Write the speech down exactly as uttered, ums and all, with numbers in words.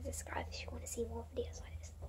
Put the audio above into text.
subscribe if you want to see more videos like this.